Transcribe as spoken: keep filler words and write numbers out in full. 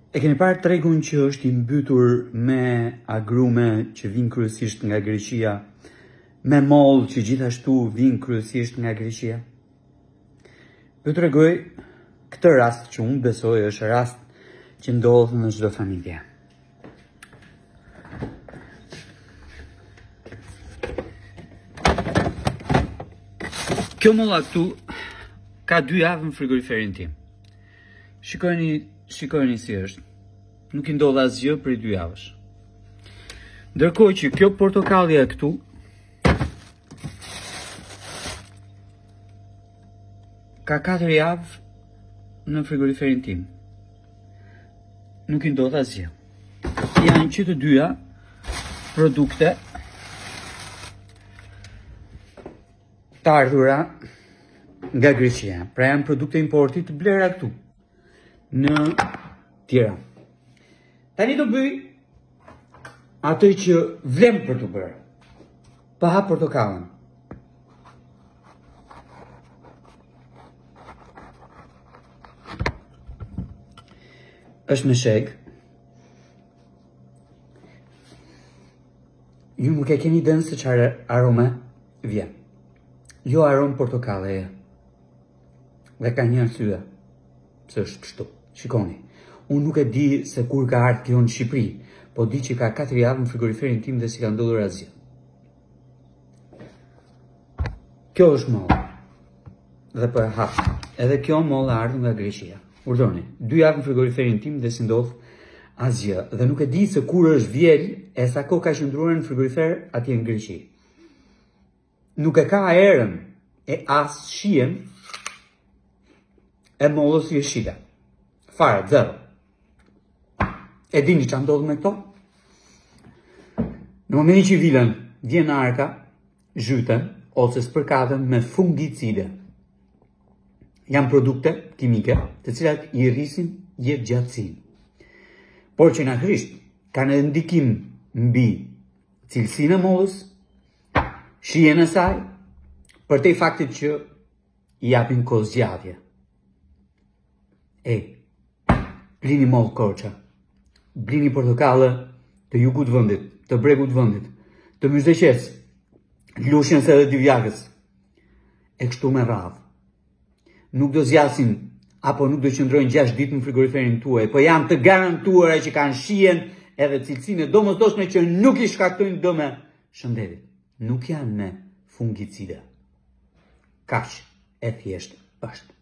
E keni parë tregun që është i mbytur me agrume që vinë kryesisht nga Greqia, me mollë që gjithashtu vinë kryesisht nga Greqia? Ju tregoj këtë rast që unë besoj është rast që ndodh në çdo familje. Kjo molla këtu ka dy javë në frigoriferin tim. Shikojeni, shikojeni si është. Nuk i ndodh asgjë për dy javësh. Ndërkohë që kjo portokallja këtu ka katër javë në frigoriferin tim. Nuk i ndodh asgjë. Janë që të dyja produkte të ardhura nga Greqia. Pra janë produkte importi të blera këtu në Tiranë. Tani do bëj atë që vlem për të bërë. Pa hap portokallën. Është me sheg. Ju nuk e keni dënë se çfarë arome vjen. Jo aromë portokalle e. Dhe ka një arsye pse është kështu. Shikoni, unë nuk e di se kur ka ardhur kjo në Shqipëri, po di që ka katër javë në frigoriferin tim dhe si ka ndodhur asgjë. Kjo është mollë. Dhe po e hap. Edhe kjo mollë ardhur nga Greqia. Urdhoni, dy javë në frigoriferin tim dhe si ndodh asgjë. Dhe nuk e di se kur është vjel e sa kohë ka qëndruar në frigorifer atje në Greqi. Nuk e ka aerën e as shijen e mollës i shita. Fare, zero. E dini që ndodh me këto? Në momentin që vilen, vjen arka, zhyten, ose spërkaten me fungicide. Janë produkte kimike, të cilat i rrisin jetë gjatësin. Por që natyrisht kanë edhe ndikim mbi cilësinë e mollës, shijen e saj, për te faktit që i japin kozgjatje. E, blini mollë korça, blini portokalle të jugut vëndit, të bregut vëndit, të mysdeqes, lushnjës edhe divjakës, e kështu me radhë. Nuk do zjasin, apo nuk do qëndrojnë gjashtë ditë në frigoriferin tuaj, po janë të garantuara që kanë shijen edhe cilësinë e domosdoshme që nuk i shkaktojnë dëme shëndetit. Nuk janë me fungicide. Kaq e thjeshtë është.